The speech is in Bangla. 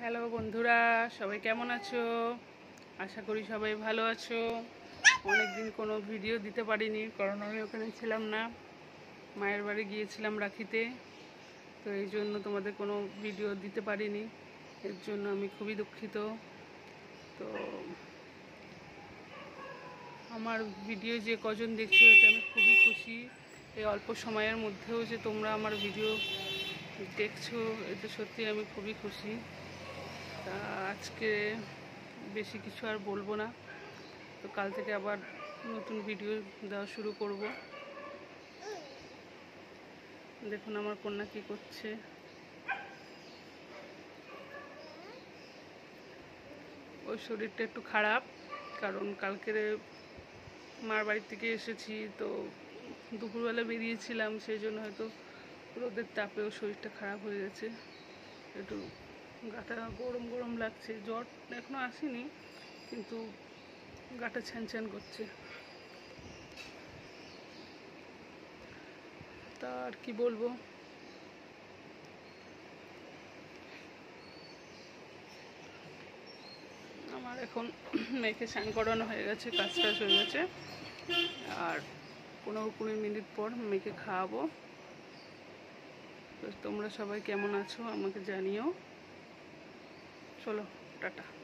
হ্যালো বন্ধুরা, সবাই কেমন আছো? আশা করি সবাই ভালো আছো। অনেক দিন কোনো ভিডিও দিতে পারিনি, কারণ আমি ওখানে ছিলাম না, মায়ের বাড়ি গিয়েছিলাম রাখিতে। তো এই জন্য তোমাদের কোনো ভিডিও দিতে পারিনি, এর জন্য আমি খুবই দুঃখিত। তো আমার ভিডিও যে কজন দেখছো, এতে আমি খুবই খুশি। এই অল্প সময়ের মধ্যেও যে তোমরা আমার ভিডিও দেখছো, এতে সত্যি আমি খুবই খুশি। তা আজকে বেশি কিছু আর বলবো না, তো কাল থেকে আবার নতুন ভিডিও দেওয়া শুরু করব। দেখুন আমার কন্যা কি করছে। ওর শরীরটা একটু খারাপ, কারণ কালকে মার বাড়ি থেকে এসেছি, তো দুপুরবেলা বেরিয়েছিলাম, সেই জন্য হয়তো রোদের তাপেও শরীরটা খারাপ হয়ে গেছে। একটু গাটা গরম গরম লাগছে, জ্বর এখনো আসেনি, কিন্তু গাটা ছ্যান করছে। তা আর কি বলবো। আমার এখন মেয়েকে স্নান করানো হয়ে গেছে, কাজ হয়ে গেছে, আর 15-20 মিনিট পর মেয়েকে খাওয়াবো। তো তোমরা সবাই কেমন আছো আমাকে জানিও। চলো, টাটা।